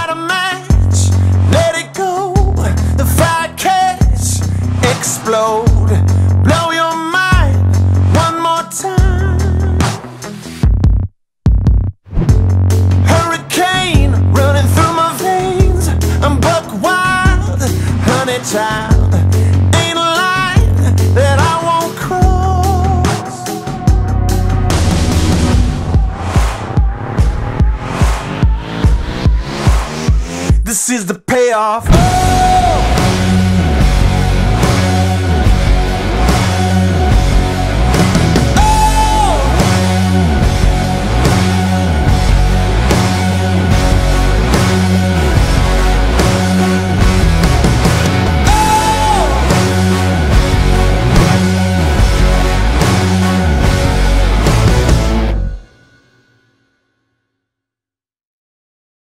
light a match, let it go, the fire catch, explode, blow your mind one more time. Hurricane running through my veins, I'm buck wild, honey child, ain't a line that I won't cross. This is the payoff. Oh!